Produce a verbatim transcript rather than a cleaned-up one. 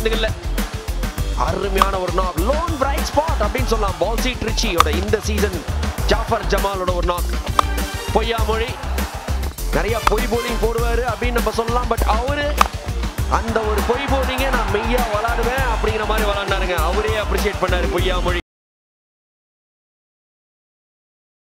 பந்துகள்ல அருமையான ஒரு knock loan bright spot அப்படின்னு சொல்லலாம் பால்சி ட்ரிச்சியோட இந்த சீசன் ஜாஃபர் ஜமாலோட ஒரு நாக் பொய்யாமொழி நிறைய பொய் போலிங் போடுவாரு அப்படின்னு நம்ம சொல்லலாம் பட் அவரு அந்த ஒரு பொய் போலிங்க நான் மெய்யா விளாடுவேன் அப்படிங்கிற மாதிரி விளாண்டாருங்க அவரே அப்ரிசியேட் பண்ணாரு பொய்யாமொழி